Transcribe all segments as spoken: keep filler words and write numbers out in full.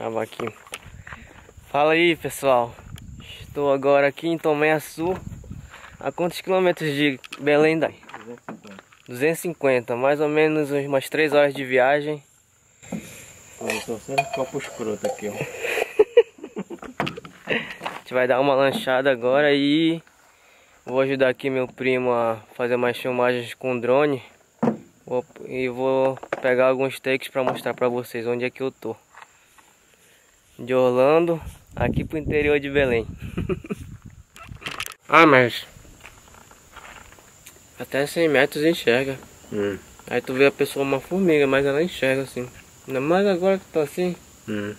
Tava aqui. Fala aí, pessoal. Estou agora aqui em Toméaçu. A quantos quilômetros de Belém daí? duzentos e cinquenta, mais ou menos umas três horas de viagem. Eu tô sendo copo escroto aqui, ó. A gente vai dar uma lanchada agora e vou ajudar aqui meu primo a fazer mais filmagens com drone. Vou, e vou pegar alguns takes para mostrar para vocês onde é que eu tô. De Orlando, aqui pro interior de Belém. Ah, mas até cem metros enxerga. Hum. Aí tu vê a pessoa uma formiga, mas ela enxerga assim. Ainda mais agora que tá assim. Hum.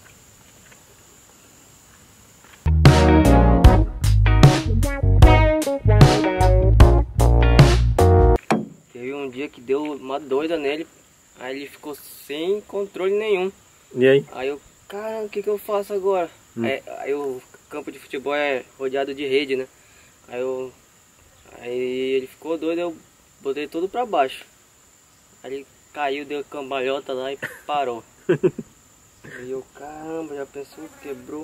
Teve um dia que deu uma doida nele. Aí ele ficou sem controle nenhum. E aí? Aí eu, caramba, o que que eu faço agora? Hum. Aí, aí o campo de futebol é rodeado de rede, né? Aí eu... Aí ele ficou doido, eu botei tudo pra baixo. Aí ele caiu, deu cambalhota lá e parou. Aí eu, caramba, já pensou, quebrou.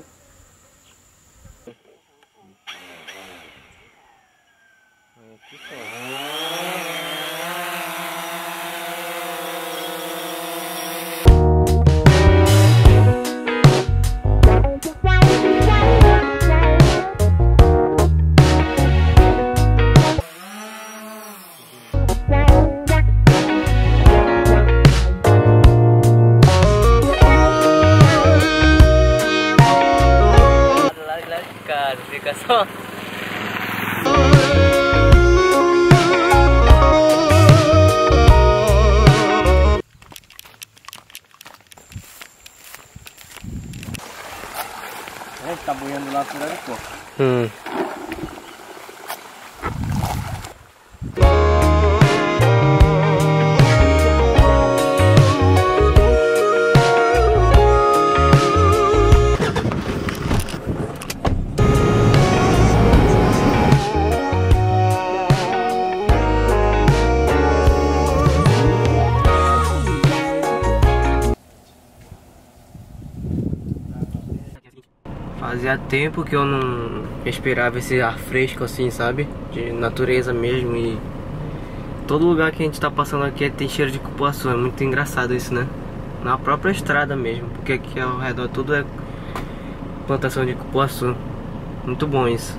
Aí aqui tá. Cara, fica só. É, tá boiando lá por ali, pô. Hum. Fazia tempo que eu não respirava esse ar fresco assim, sabe? De natureza mesmo. E todo lugar que a gente tá passando aqui tem cheiro de cupuaçu. É muito engraçado isso, né? Na própria estrada mesmo, porque aqui ao redor tudo é plantação de cupuaçu. Muito bom isso.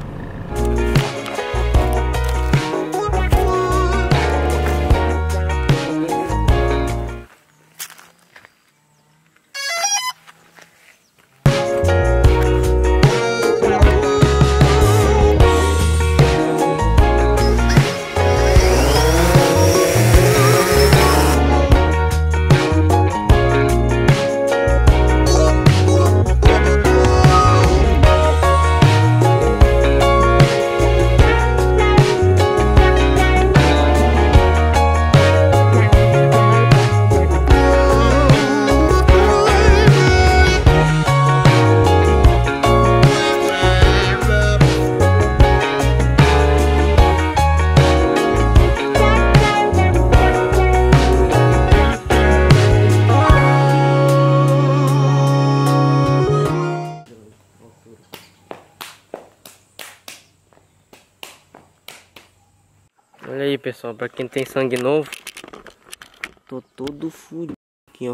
Olha aí, pessoal, pra quem tem sangue novo, tô todo fudido aqui, ó.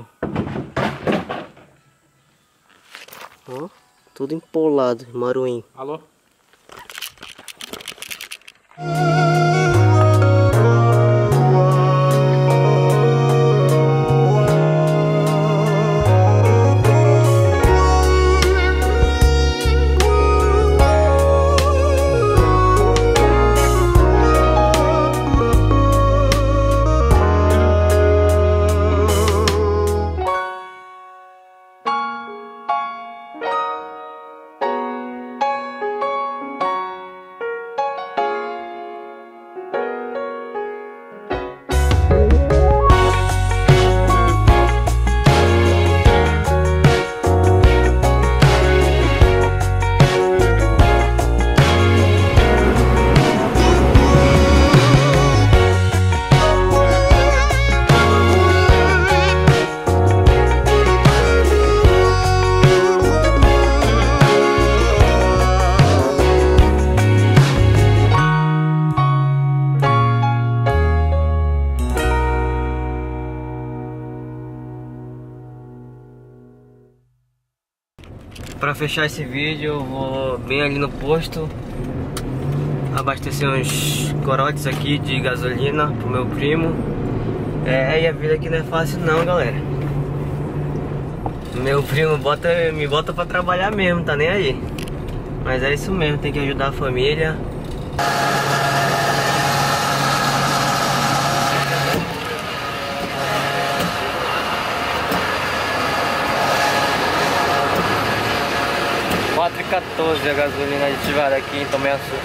Ó, tudo empolado, maruim. Alô? Pra fechar esse vídeo, eu vou bem ali no posto abastecer uns corotes aqui de gasolina pro meu primo. É, e a vida aqui não é fácil não, galera. Meu primo bota, me bota pra trabalhar mesmo, tá nem aí. Mas é isso mesmo, tem que ajudar a família. quatro e quatorze a gasolina aditivada aqui em Tomé Açu.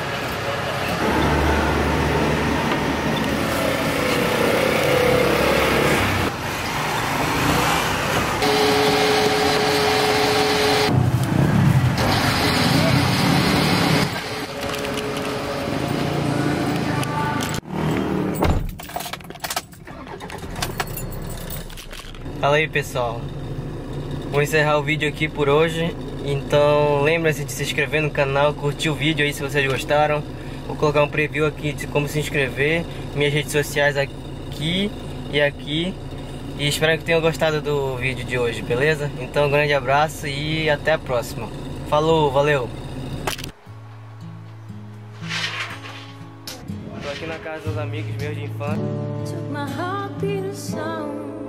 Fala aí, pessoal, vou encerrar o vídeo aqui por hoje. Então lembre-se de se inscrever no canal, curtir o vídeo aí se vocês gostaram. Vou colocar um preview aqui de como se inscrever, minhas redes sociais aqui e aqui. E espero que tenham gostado do vídeo de hoje, beleza? Então um grande abraço e até a próxima. Falou, valeu! Tô aqui na casa dos amigos meus de infância.